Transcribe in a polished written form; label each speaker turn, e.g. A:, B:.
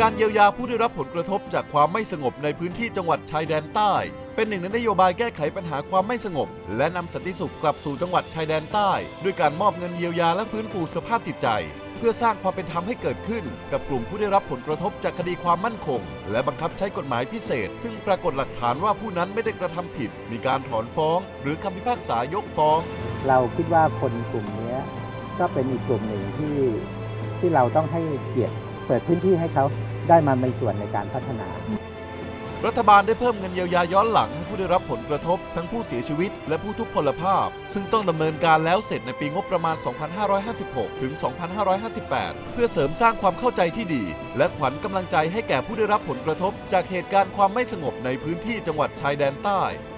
A: การเยียวยาผู้ได้รับผลกระทบจากความไม่สงบในพื้นที่จังหวัดชายแดนใต้เป็นหนึ่งในนโยบายแก้ไขปัญหาความไม่สงบและนำสันติสุขกลับสู่จังหวัดชายแดนใต้ด้วยการมอบเงินเยียวยาและฟื้นฟูสภาพจิตใจเพื่อสร้างความเป็นธรรมให้เกิดขึ้นกับกลุ่มผู้ได้รับผลกระทบจากคดีความมั่นคงและบังคับใช้กฎหมายพิเศษซึ่งปรากฏหลักฐานว่าผู้นั้นไม่ได้กระทำผิดมีการถอนฟ้องหรือคำพิพากษายกฟ้อง
B: เราคิดว่าคนกลุ่มนี้ก็เป็นอีกกลุ่มหนึ่งที่เราต้องให้เกียรติเปิดพื้นที่ให้เขาได้มามีส่วนในการพัฒนา
A: รัฐบาลได้เพิ่มเงินเยียวยาย้อนหลังให้ผู้ได้รับผลกระทบทั้งผู้เสียชีวิตและผู้ทุพพลภาพซึ่งต้องดำเนินการแล้วเสร็จในปีงบประมาณ 2556 ถึง 2558 เพื่อเสริมสร้างความเข้าใจที่ดีและขวัญกำลังใจให้แก่ผู้ได้รับผลกระทบจากเหตุการณ์ความไม่สงบในพื้นที่จังหวัดชายแดนใต้